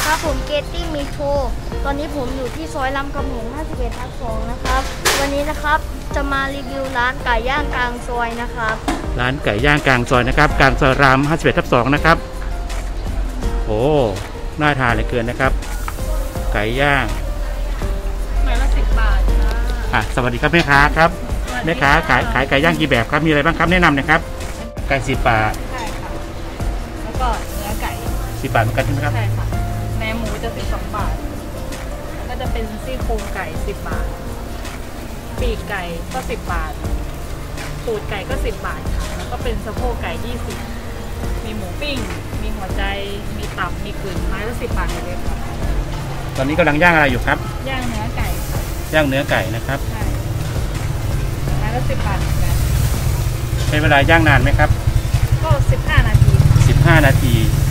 ครับผมเกตตี้มีโชว์ตอนนี้ผมอยู่ที่ซอยรามคำแหง 51/2 นะครับวันนี้นะครับจะมารีวิวร้านไก่ย่างกลางซอยนะครับร้านไก่ย่างกลางซอยนะครับกลางซอยราม 51/2 นะครับโอ้น่าทานเหลือเกินนะครับไก่ย่างไม้ละ10 บาทค่ะสวัสดีครับแม่ค้าครับแม่ค้าขายไก่ย่างกี่แบบครับมีอะไรบ้างครับแนะนำหน่อยครับไก่10 บาทใช่ค่ะแล้วก็เนื้อไก่ 10 บาทเหมือนกันใช่ไหมครับใช่ค่ะแหนมหมูจะ12 บาทแล้วก็จะเป็นซี่โครงไก่10 บาทปีกไก่ก็10 บาทตูดไก่ก็10 บาทค่ะแล้วก็เป็นสะโพกไก่20มีหมูปิ้งมีหัวใจมีตับมีกึ่งไม้ละ10 บาทเลยค่ะตอนนี้กำลังย่างอะไรอยู่ครับย่างเนื้อไก่ค่ะย่างเนื้อไก่นะครับใช่ไม้ละ10 บาทเหมือนกันใช้เวลาย่างนานไหมครับก็15 นาที 15 นาที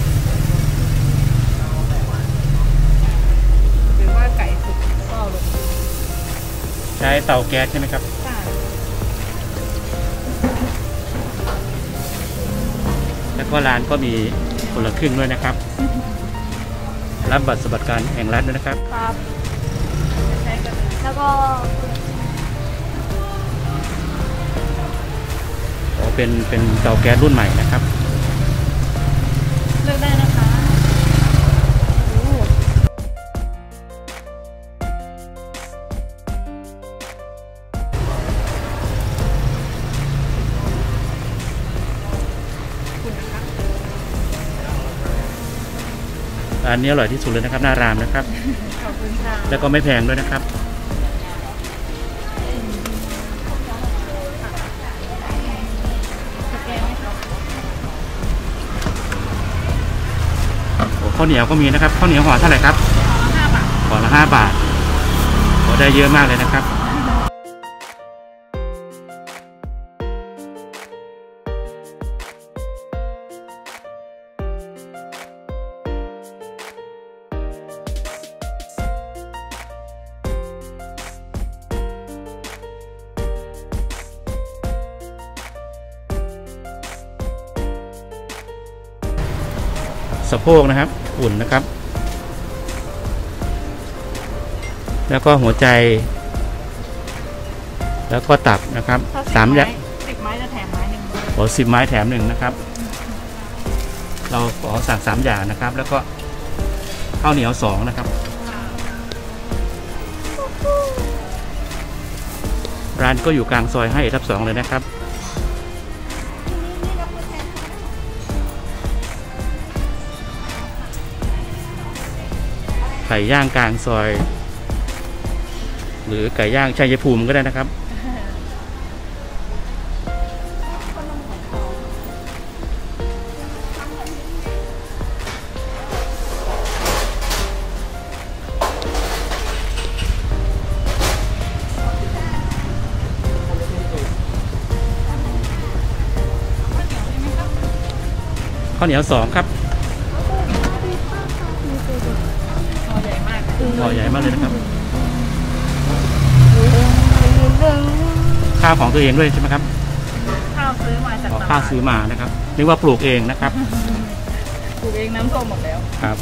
หรือว่าไก่สุกก็ลงใช้เตาแก๊สใช่ไหมครับใช่แล้วก็ร้านก็มีคนละครึ่งด้วยนะครับรับบัตรสวัสดิการแห่งรัฐด้วยนะครับครับแล้วก็เป็นเตาแก๊สรุ่นใหม่นะครับเลือกได้นะคะร้านนี้อร่อยที่สุดเลยนะครับหน้ารามนะครับขอบคุณค่ะแล้วก็ไม่แพงด้วยนะครับข้าวเหนียวก็มีนะครับข้าวเหนียวห่อเท่าไหร่ครับ 5 บาทห่อละ5 บาทได้เยอะมากเลยนะครับสะโพกนะครับอุ่นนะครับแล้วก็หัวใจแล้วก็ตับนะครับ3 อย่าง 10 ไม้จะแถมไม้หนึ่ง 10 ไม้แถม1นะครับเราขอสั่ง3 อย่างนะครับแล้วก็ข้าวเหนียว2นะครับร้านก็อยู่กลางซอย51/2เลยนะครับไก่ย่างกลางซอยหรือไก่ย่างชัยภูมิก็ได้นะครับข้าวเหนียว2ครับห่อใหญ่มากเลยนะครับข้าวของตัวเองด้วยใช่ไหมครับข้าวซื้อมาจากตลาดข้าวซื้อมานะครับเรียกว่าปลูกเองนะครับปลูกเองน้ำท่วมหมดแล้วครับ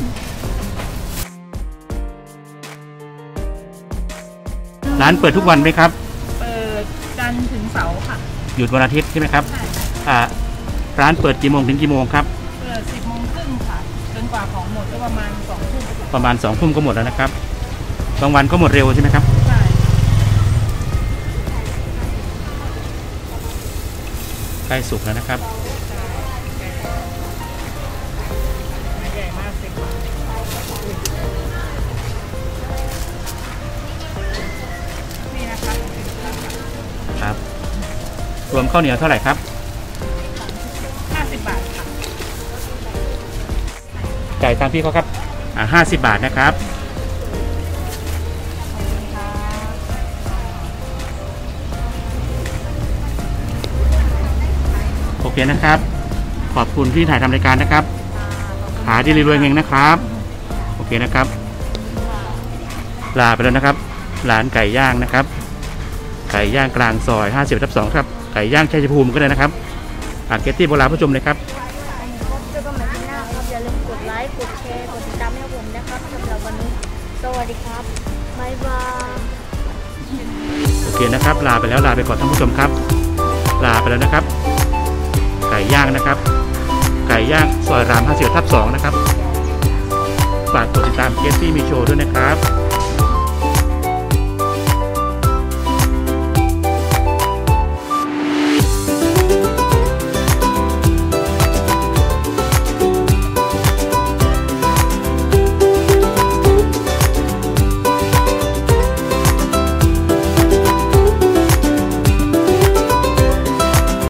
ร้านเปิดทุกวันไหมครับเปิดจันทร์ถึงเสาร์ค่ะหยุดวันอาทิตย์ใช่ไหมครับใช่ร้านเปิดกี่โมงถึงกี่โมงครับเปิด10 โมงครึ่งค่ะจนกว่าของหมดก็ประมาณ2 ทุ่มประมาณ2 ทุ่มก็หมดแล้วนะครับบางวันก็หมดเร็วใช่ไหมครับใช่ใกล้สุกแล้วนะครับใหญ่มากสินี่นะคะครับรวมข้าวเหนียวเท่าไหร่ครับ 50 บาทค่ะจ่ายตามพี่เขาครับ50 บาทนะครับโอเคนะครับขอบคุณที่ถ่ายทำรายการนะครับขายดีรวยเฮงนะครับโอเคนะครับลาไปแล้วนะครับร้านไก่ย่างนะครับไก่ย่างกลางซอย51/2ครับไก่ย่างชัยภูมิก็ได้นะครับเกตตี้โบราณผู้ชมเลยครับเจอกันใหม่ที่หน้าครับอย่าลืมกดไลค์กดแชร์กดติดตามให้ผมนะครับสำหรับวันนี้สวัสดีครับบ๊ายบายโอเคนะครับลาไปแล้วลาไปก่อนท่านผู้ชมครับลาไปแล้วนะครับไก่ย่างนะครับไก่ย่างซอยราม50/2นะครับฝากกดติดตามเคสซี่มีโชว์ด้วยนะครับ